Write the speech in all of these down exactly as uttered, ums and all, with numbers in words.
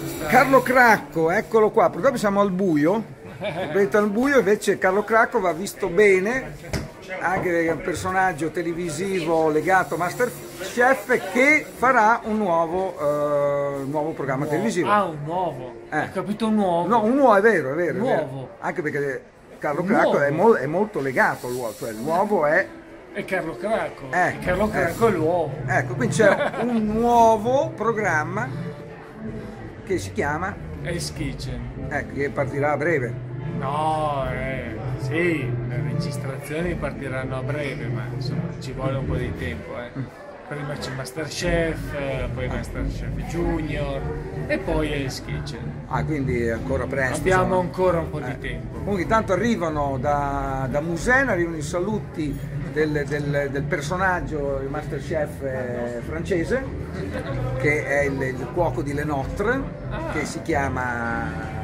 Carlo Cracco, eccolo qua, purtroppo siamo al buio, vedete al buio, invece Carlo Cracco va visto bene, anche perché è un personaggio televisivo legato a MasterChef che farà un nuovo, uh, nuovo programma nuovo. televisivo. Ah, un nuovo, eh. Ho capito, un nuovo. No, un nuovo, è vero, è vero. Nuovo. È vero. Anche perché Carlo Cracco è, mo è molto legato all'uovo, cioè il nuovo è... È Carlo Cracco, ecco, e Carlo Cracco ecco. È l'uovo. Ecco, quindi c'è un nuovo programma che si chiama Hell's Kitchen. Ecco, che partirà a breve. No, eh, sì, le registrazioni partiranno a breve, ma insomma ci vuole un po' di tempo. Eh. Mm. Prima c'è MasterChef, poi MasterChef Junior e poi Hell's Kitchen. Ah, quindi è ancora presto. Abbiamo insomma. ancora un po' eh. di tempo. Comunque intanto arrivano da, da Musena, arrivano i saluti del, del, del personaggio, il MasterChef eh, francese, che è il, il cuoco di Le Notre, ah. che si chiama...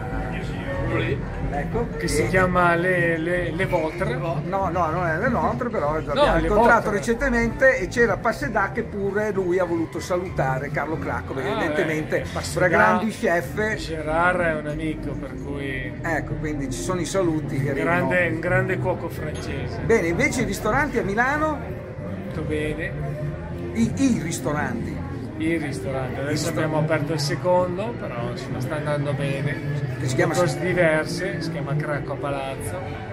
Ecco, che e... si chiama le, le, le Votre. No, no, non è Le Notre, però l'abbiamo no, incontrato recentemente e c'era Passedà che pure lui ha voluto salutare Carlo Cracco, perché ah, evidentemente eh, tra grandi chef Gerard è un amico, per cui ecco, quindi ci sono i saluti che grande, arrivano. Un grande cuoco francese. Bene, invece i ristoranti a Milano? Tutto bene. I, i ristoranti? Il ristorante, adesso abbiamo aperto il secondo, però insomma, sta andando bene. Che si chiama? Cose diverse, si chiama Cracco a Palazzo,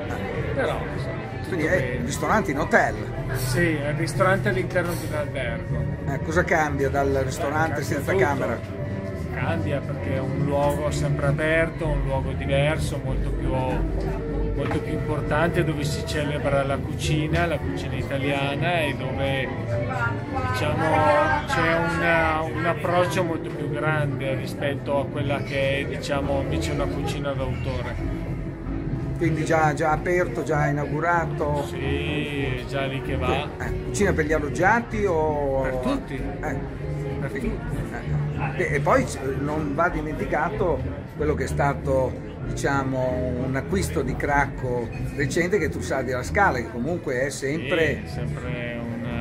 però insomma, quindi è ristoranti in hotel? Sì, è il ristorante all'interno di un albergo. Eh, cosa cambia dal ristorante cambia senza tutto. Camera? Cambia perché è un luogo sempre aperto, un luogo diverso, molto più, molto più importante, dove si celebra la cucina, la cucina italiana, e dove diciamo c'è un approccio molto più grande rispetto a quella che è diciamo invece una cucina d'autore. Quindi già, già aperto, già inaugurato? Sì, già lì che va. Eh, cucina per gli alloggiati o... Per tutti. Eh. Per tutti. Eh. E poi non va dimenticato quello che è stato, diciamo, un acquisto di Cracco recente, che tu sai della Scala, che comunque è sempre... Sì, sempre una,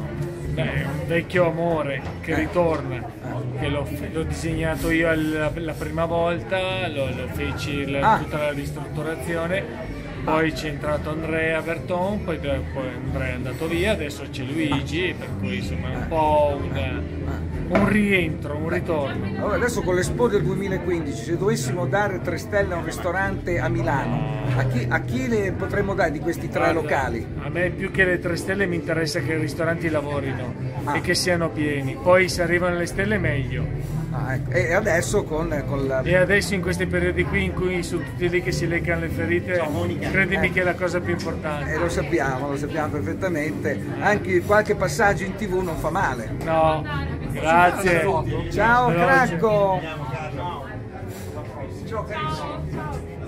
beh, un vecchio amore che eh. ritorna, eh. che l'ho disegnato io la, la prima volta, lo, lo feci la, ah. tutta la ristrutturazione. Poi c'è entrato Andrea Berton, poi, poi Andrea è andato via, adesso c'è Luigi, per cui insomma è un po' un, un rientro, un ritorno. Allora adesso con l'Expo del duemilaquindici, se dovessimo dare tre stelle a un ristorante a Milano, a chi, a chi le potremmo dare di questi tre Guarda, locali? A me più che le tre stelle mi interessa che i ristoranti lavorino ah. e che siano pieni, poi se arrivano le stelle meglio. Ah, ecco. E adesso con, con la... E adesso in questi periodi qui in cui sono tutti lì che si leccano le ferite, credimi eh. che è la cosa più importante. E lo sappiamo, lo sappiamo perfettamente. Anche qualche passaggio in tv non fa male. No, grazie. Ciao Cracco. Ciao carissimo.